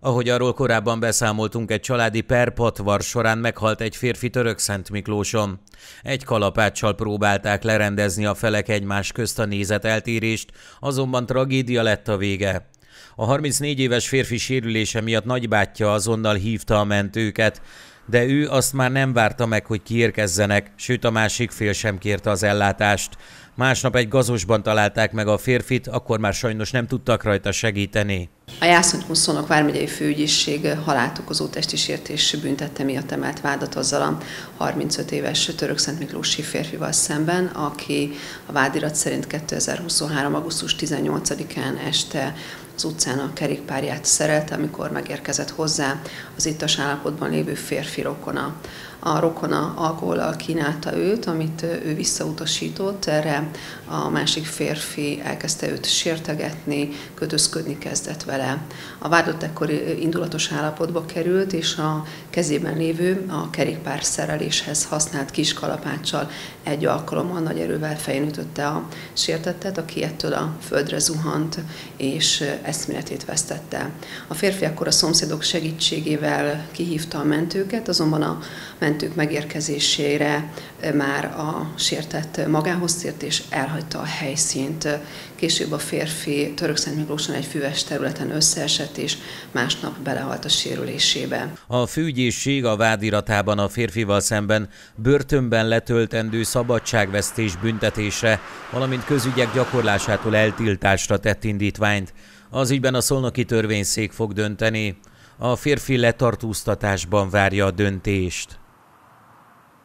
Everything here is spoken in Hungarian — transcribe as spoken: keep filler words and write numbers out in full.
Ahogy arról korábban beszámoltunk, egy családi perpatvar során meghalt egy férfi Törökszentmiklóson. Egy kalapáccsal próbálták lerendezni a felek egymás közt a nézeteltérést, azonban tragédia lett a vége. A harmincnégy éves férfi sérülése miatt nagybátyja azonnal hívta a mentőket, de ő azt már nem várta meg, hogy kiérkezzenek, sőt a másik fél sem kérte az ellátást. Másnap egy gazosban találták meg a férfit, akkor már sajnos nem tudtak rajta segíteni. A Jászony-Huszonok vármegyei főügyészség halálát okozó testi sértés büntette miatt emelt vádat azzal a harmincöt éves törökszentmiklósi férfival szemben, aki a vádirat szerint kétezer-huszonhárom. augusztus tizennyolcadikán este az utcán a kerékpárját szerelte, amikor megérkezett hozzá az ittas állapotban lévő férfi rokona. A rokona alkohollal kínálta őt, amit ő visszautasított, erre a másik férfi elkezdte őt sértegetni, kötözködni kezdett vele. A vádlott ekkor indulatos állapotba került, és a kezében lévő, a kerékpár szereléshez használt kis kalapáccsal egy alkalommal nagy erővel fején ütötte a sértettet, aki ettől a földre zuhant, és eszméletét vesztette. A férfi akkor a szomszédok segítségével kihívta a mentőket, azonban a mentők megérkezésére már a sértett magához tért és elhagyta a helyszínt. Később a férfi Törökszentmiklóson egy füves területen összeesett, és másnap belehalt a sérülésébe. A főügyészség a vádiratában a férfival szemben börtönben letöltendő szabadságvesztés büntetésre, valamint közügyek gyakorlásától eltiltásra tett indítványt. Az ügyben a szolnoki törvényszék fog dönteni. A férfi letartóztatásban várja a döntést.